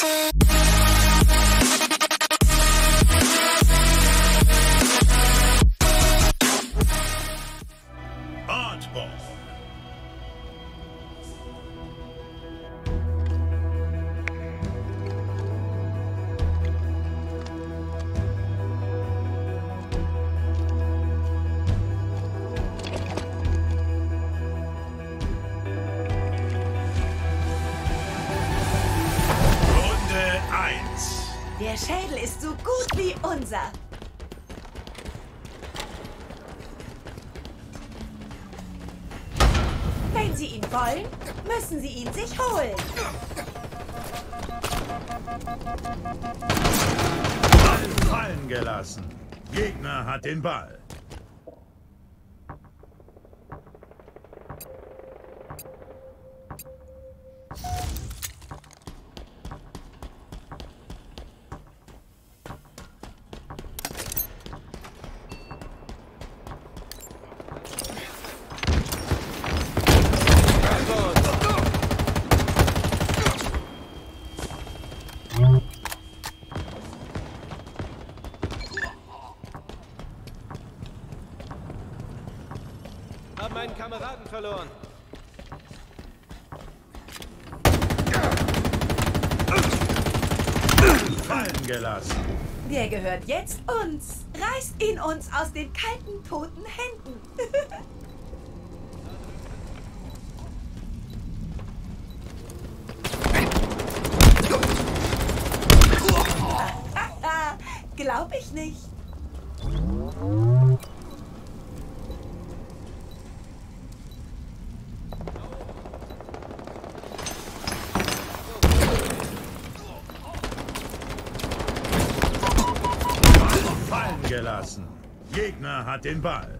Der Schädel ist so gut wie unser. Wenn Sie ihn wollen, müssen Sie ihn sich holen. Ball fallen gelassen. Gegner hat den Ball. Haben einen Kameraden verloren. Fallen gelassen. Der gehört jetzt uns. Reißt ihn uns aus den kalten, toten Händen. Glaub ich nicht. Fallen gelassen. Gegner hat den Ball.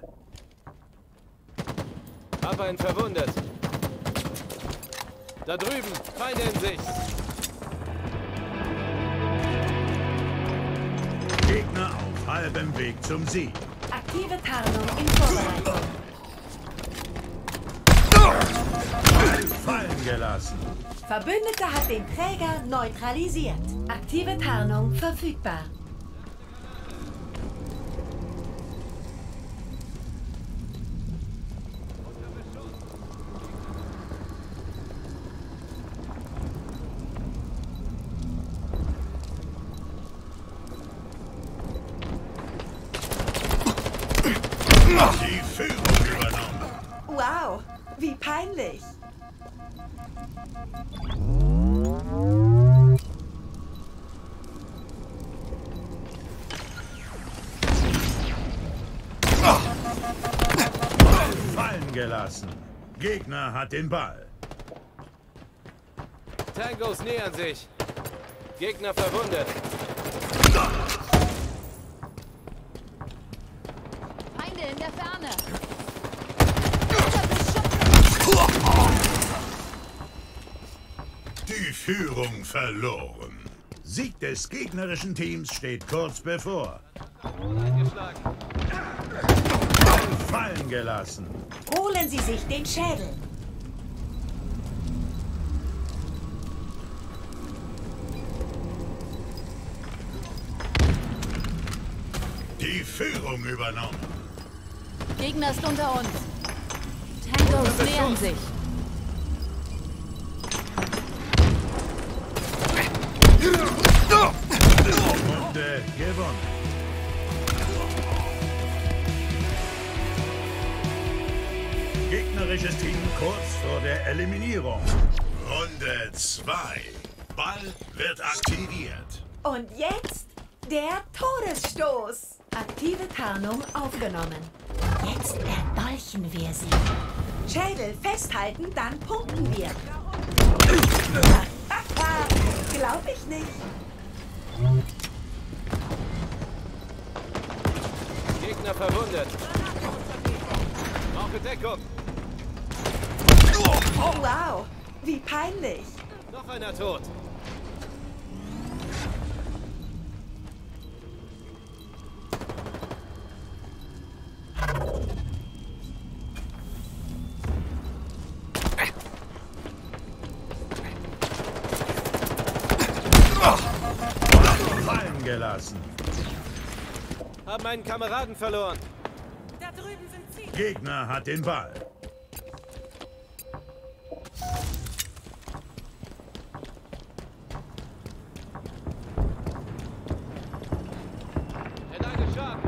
Hab einen verwundet. Da drüben, Feinde in Sicht. Gegner auf halbem Weg zum Sieg. Aktive Tarnung in Vorbereitung. Fallen gelassen. Verbündeter hat den Träger neutralisiert. Aktive Tarnung verfügbar. Die Führung übernommen. Wow, wie peinlich. Fallen gelassen. Gegner hat den Ball. Tangos nähern sich. Gegner verwundet. Feinde in der Ferne. Die Führung verloren. Sieg des gegnerischen Teams steht kurz bevor. Eingeschlagen. Fallen gelassen. Holen Sie sich den Schädel. Die Führung übernommen. Gegner ist unter uns. Tangos nähern sich. Runde gewonnen. Gegnerisches Team kurz vor der Eliminierung. Runde 2. Ball wird aktiviert. Und jetzt der Todesstoß. Aktive Tarnung aufgenommen. Jetzt erdolchen wir sie. Schädel festhalten, dann punkten wir. Glaub ich nicht. Gegner verwundet. Brauche Deckung. Oh, wow, wie peinlich. Noch einer tot. fallen gelassen. Haben einen Kameraden verloren. Da drüben sind sie. Gegner hat den Ball. In eine Schaden.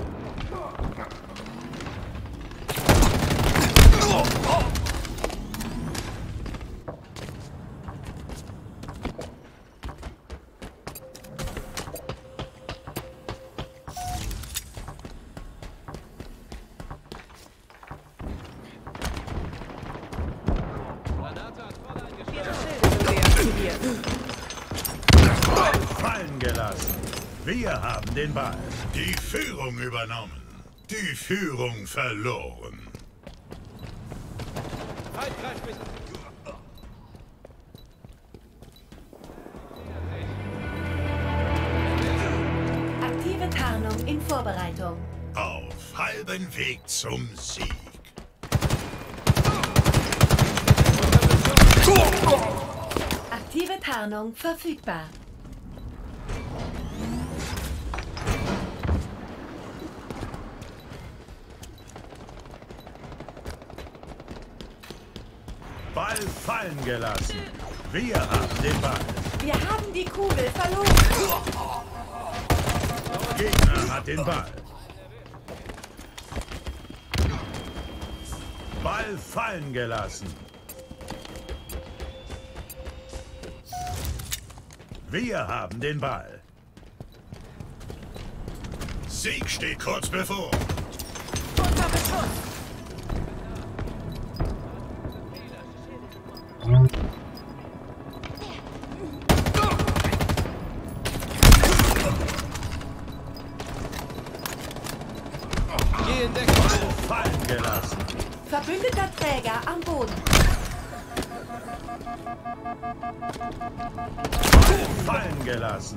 Fallen gelassen. Wir haben den Ball. Die Führung übernommen. Die Führung verloren. Feind greift mich. Aktive Tarnung in Vorbereitung. Auf halbem Weg zum Sieg. Aktive Tarnung verfügbar. Ball fallen gelassen. Wir haben den Ball. Wir haben die Kugel verloren. Gegner hat den Ball. Ball fallen gelassen. Wir haben den Ball. Sieg steht kurz bevor. Unter Beschuss. Geh in Deckung. Ball fallen gelassen. Verbündeter Träger am Boden. Ball fallen gelassen.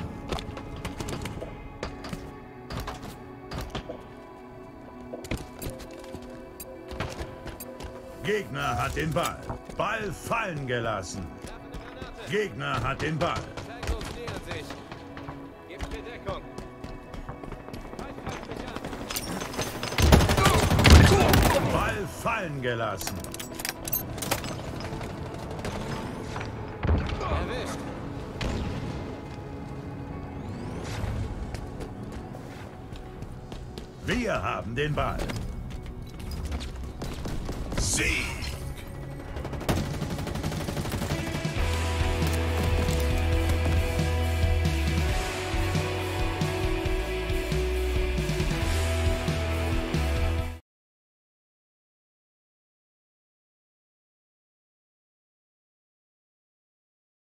Gegner hat den Ball. Ball fallen gelassen. Gegner hat den Ball. Tangos nähern sich. Gebt mir Deckung. Feind greift mich an. Ball fallen gelassen. Erwischt. Wir haben den Ball. Sieg!